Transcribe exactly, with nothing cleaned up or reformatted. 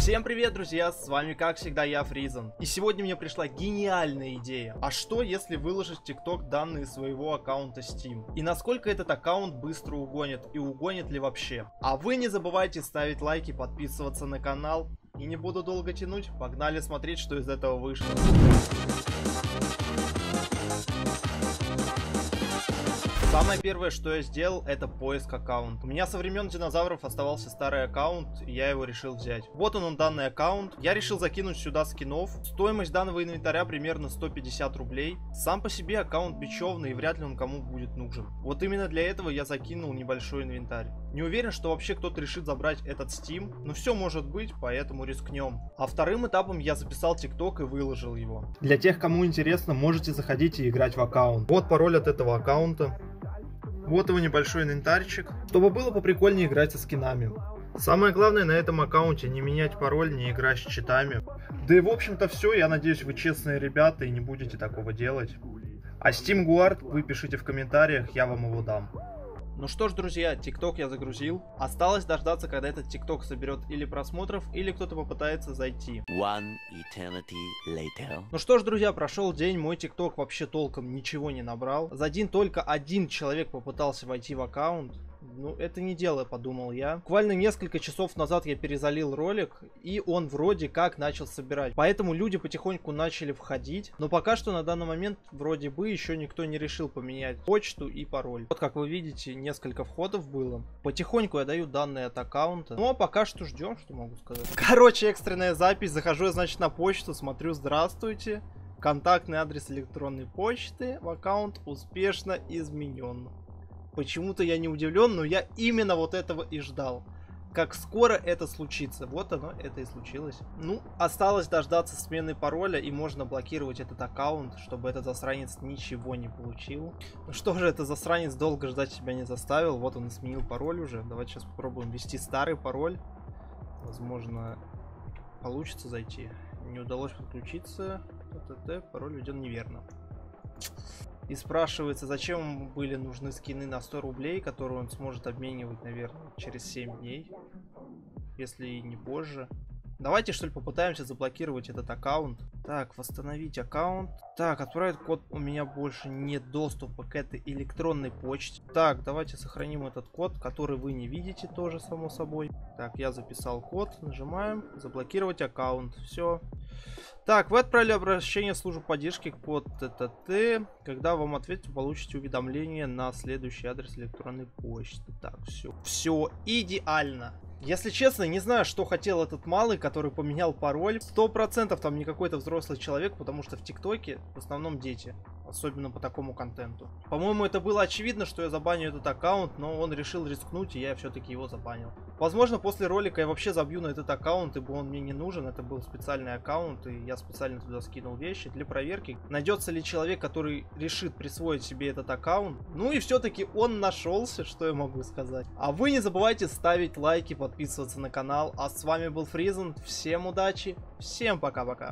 Всем привет, друзья, с вами как всегда я, Фризен. И сегодня мне пришла гениальная идея. А что если выложить в ТикТок данные своего аккаунта Steam? И насколько этот аккаунт быстро угонит, и угонит ли вообще? А вы не забывайте ставить лайки, подписываться на канал. И не буду долго тянуть, погнали смотреть, что из этого вышло. Самое первое, что я сделал, это поиск аккаунта. У меня со времен динозавров оставался старый аккаунт, и я его решил взять. Вот он, он данный аккаунт. Я решил закинуть сюда скинов. Стоимость данного инвентаря примерно сто пятьдесят рублей. Сам по себе аккаунт бесчевный, и вряд ли он кому будет нужен. Вот именно для этого я закинул небольшой инвентарь. Не уверен, что вообще кто-то решит забрать этот Steam, но все может быть, поэтому рискнем. А вторым этапом я записал ТикТок и выложил его. Для тех, кому интересно, можете заходить и играть в аккаунт. Вот пароль от этого аккаунта. Вот его небольшой инвентарчик, чтобы было поприкольнее играть со скинами. Самое главное на этом аккаунте не менять пароль, не играть с читами. Да и в общем-то все, я надеюсь, вы честные ребята и не будете такого делать. А Steam Guard вы пишите в комментариях, я вам его дам. Ну что ж, друзья, ТикТок я загрузил. Осталось дождаться, когда этот ТикТок соберет или просмотров, или кто-то попытается зайти. One eternity later. Ну что ж, друзья, прошел день, мой ТикТок вообще толком ничего не набрал. За день только один человек попытался войти в аккаунт. Ну, это не дело, подумал я. Буквально несколько часов назад я перезалил ролик, и он вроде как начал собирать. Поэтому люди потихоньку начали входить. Но пока что на данный момент вроде бы еще никто не решил поменять почту и пароль. Вот как вы видите, несколько входов было. Потихоньку я даю данные от аккаунта. Ну, а пока что ждем, что могу сказать. Короче, экстренная запись. Захожу я, значит, на почту, смотрю, здравствуйте. Контактный адрес электронной почты в аккаунт успешно изменен. Почему-то я не удивлен, но я именно вот этого и ждал. Как скоро это случится. Вот оно, это и случилось. Ну, осталось дождаться смены пароля, и можно блокировать этот аккаунт, чтобы этот засранец ничего не получил. Ну что же, этот засранец долго ждать себя не заставил. Вот он и сменил пароль уже. Давайте сейчас попробуем ввести старый пароль. Возможно, получится зайти. Не удалось подключиться. ТТ, пароль введен неверно. И спрашивается, зачем были нужны скины на сто рублей, которые он сможет обменивать, наверное, через семь дней. Если и не позже. Давайте, что ли, попытаемся заблокировать этот аккаунт. Так, восстановить аккаунт. Так, отправить код. У меня больше нет доступа к этой электронной почте. Так, давайте сохраним этот код, который вы не видите тоже, само собой. Так, я записал код. Нажимаем. Заблокировать аккаунт. Все. Так, вы отправили обращение в службу поддержки, код ТТТ. Когда вам ответят, получите уведомление на следующий адрес электронной почты. Так, все. Все идеально. Если честно, не знаю, что хотел этот малый, который поменял пароль. Сто процентов там не какой-то взрослый человек, потому что в ТикТоке в основном дети. Особенно по такому контенту. По-моему, это было очевидно, что я забаню этот аккаунт, но он решил рискнуть, и я все-таки его забанил. Возможно, после ролика я вообще забью на этот аккаунт, ибо он мне не нужен. Это был специальный аккаунт, и я специально туда скинул вещи для проверки. Найдется ли человек, который решит присвоить себе этот аккаунт. Ну и все-таки он нашелся, что я могу сказать. А вы не забывайте ставить лайки, подписываться на канал. А с вами был Фризен. Всем удачи, всем пока-пока.